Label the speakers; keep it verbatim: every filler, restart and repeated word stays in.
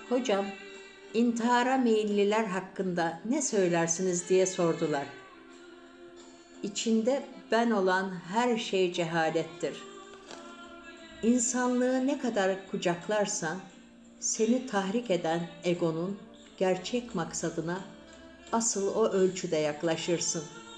Speaker 1: Hocam, intihara meyilliler hakkında ne söylersiniz diye sordular. İçinde ben olan her şey cehalettir. İnsanlığı ne kadar kucaklarsan, seni tahrik eden egonun gerçek maksadına asıl o ölçüde yaklaşırsın.